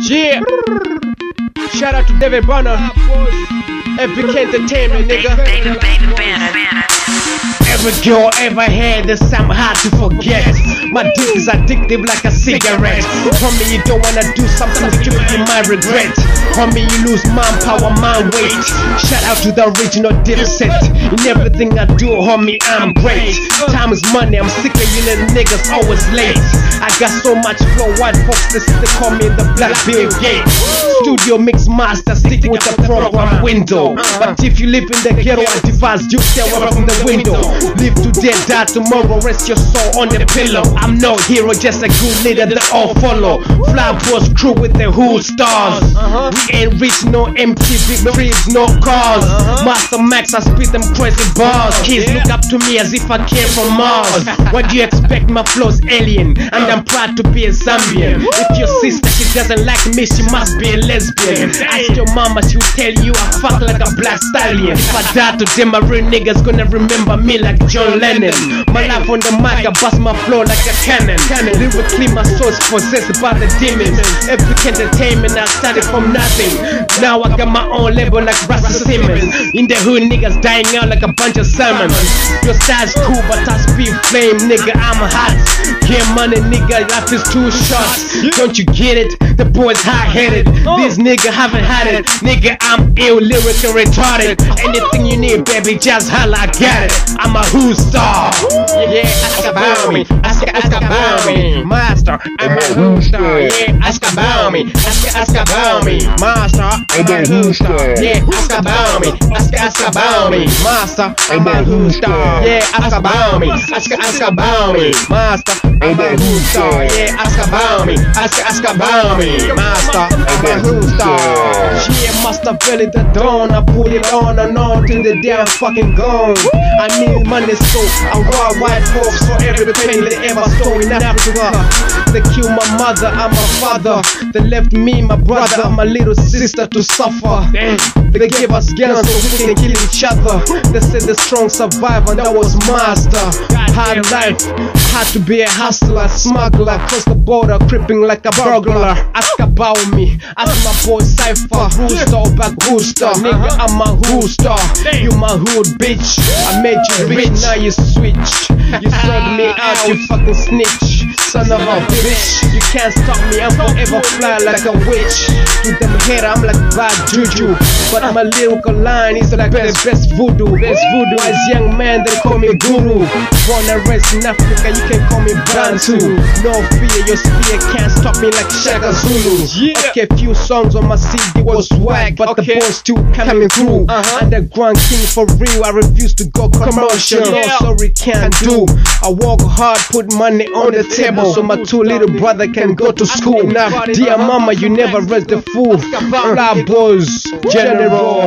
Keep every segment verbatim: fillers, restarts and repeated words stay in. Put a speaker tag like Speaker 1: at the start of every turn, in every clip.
Speaker 1: Yeah. Shout out to David Banner. Epic Entertainment, nigga. Every girl ever had this, I'm hard to forget. My dick is addictive like a cigarette. Homie, you don't wanna do something stupid, you might regret. Homie, you lose manpower, man weight. Shout out to the original Dipset. In everything I do, homie, I'm great. Time is money, I'm sick of you little niggas always late. I got so much flow, white folks, this they call me the Black Bill Gates. Studio mix master, stick with the program window. But if you live in the ghetto, I devise you stay away from the window. Live today, die tomorrow, rest your soul on the pillow. I'm no hero, just a good leader that all follow. Fly boss crew with the who stars. We ain't rich, no M T V, trees, no cars. Master Max, I spit them crazy bars. Kids look up to me as if I came from Mars. What do you expect? My flow's alien, and I'm proud to be a Zambian. If your sister, she doesn't like me, she must be a lesbian. Ask your mama, she'll tell you I fuck like a black stallion. If I die today, my real niggas gonna remember me like John Lennon. My life on the mic, I bust my flow like a cannon. Lyrically, my soul's possessed by the demons. Epic Entertainment, I started from nothing. Now I got my own label like Russell Simmons. In the hood, niggas dying out like a bunch of salmon. Your style's cool, but I speed flame, nigga, I'm hot. Get money, nigga, life is too short. Don't you get it? The boy's hot-headed. These niggas haven't had it. Nigga, I'm ill, lyric and retarded. Anything you need, baby, just holla, I got it. I'm a who star. Yeah, ask about me. Ask, ask about me. Master, I'm a who star. Yeah, ask about me. Ask, ask about me. Master, I'm a who star. Yeah, ask about me. Ask, ask about me. Master, I'm a who star. Yeah, ask about me. Ask, ask about me. Master, I'm a who star. Yeah, ask about me. Ask, ask about me. Master, I'm a who star. Yeah, Master Belly the dawn. I put it on and on till the day I'm fucking gone. I need money, so I rob white folks for every penny they ever stole in Africa. They killed my mother and my father. They left me, my brother, and my little sister to suffer. They gave us guns so we can kill each other. They said the strong survive, and that was Master. Hard life, had to be a hustler, smuggler, cross the border, creeping like a burglar. Ask about me, ask my boy Cypher, Rooster, back Rooster. Nigga, I'm a Rooster. You my hood bitch. I made you rich, now you switch. You sold me out, you fucking snitch. Son of a bitch, you can't stop me, I'm forever fly like a witch. To them hater, I'm like bad juju, but my lyrical line is like the best voodoo. Best voodoo. As young man, they call me guru. Born and raised in Africa, you can call me Bantu. No fear, your spear can't stop me like Shaka Zulu. Yeah. Okay, few songs on my C D was swag, but okay, the boys still coming through. Uh-huh. Underground king for real, I refuse to go commercial. No, yeah. Sorry, can't do. I work hard, put money on the table, so my two little brother can go to school. Now, dear mama, you never raised the fool. Fly boys, general.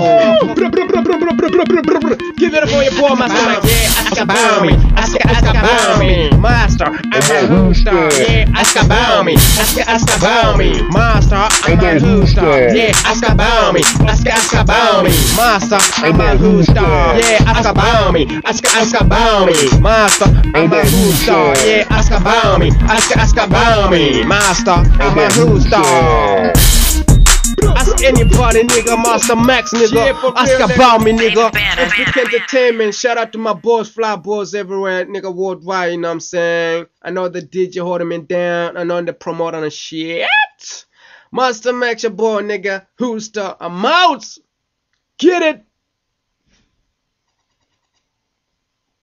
Speaker 1: Give it up for your boy, Master Mike. Yeah, ask about me. Ask, ask about me. Master, I'm a rooster. Yeah, ask about me. Ask, ask about me. Master, I'm a rooster. Yeah, ask about me. Ask, ask about me. Master, I'm a rooster. Yeah, ask about me. Ask, ask about me. Master, I'm a rooster. Yeah, ask about me. Ask, ask about me. Master, I'm a rooster. Ask anybody, nigga. Master Max, nigga. Ask about me, nigga. Epic Entertainment. Shout out to my boys, fly boys everywhere, nigga, worldwide. You know what I'm saying? I know the D J holding me down. I know the promoter and shit. Master Max, your boy, nigga. Who's the I'm out? Get it?